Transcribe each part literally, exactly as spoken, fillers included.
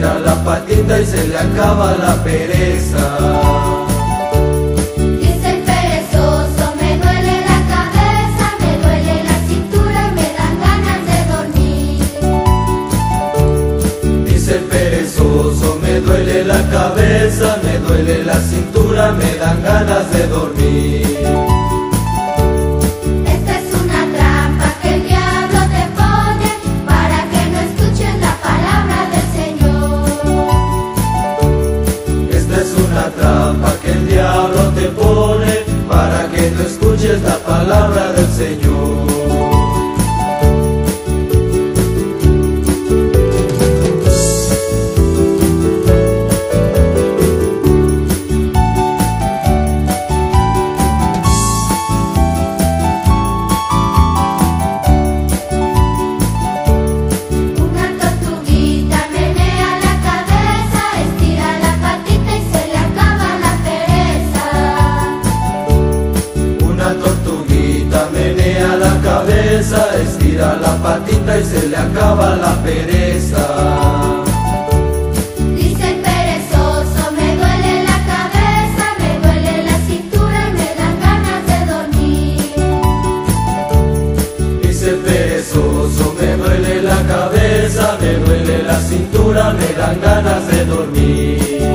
estira la patita y se le acaba la pereza. Dice el perezoso, me duele la cabeza, me duele la cintura y me dan ganas de dormir. Dice el perezoso, me duele la cabeza, me duele la cintura, me dan ganas de dormir. Esta es una trampa que el diablo te pone para que no escuches la palabra del Señor. Esta es una trampa que el diablo te pone para que no escuches la palabra del Señor. Una tortuguita menea la cabeza, estira la patita y se le acaba la pereza. Una tortuguita menea la cabeza, estira la patita y se le acaba la pereza. Dice el perezoso, me duele la cabeza, me duele la cintura y me dan ganas de dormir. Dice el perezoso, me duele la cabeza, me duele la cintura, me dan ganas de dormir.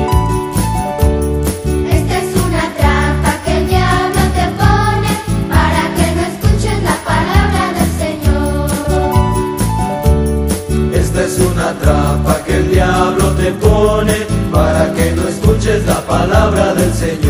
Esta es una trampa que el diablo te pone para que no escuches la palabra del Señor. Esta es una trampa que el diablo te pone para que no escuches la palabra del Señor.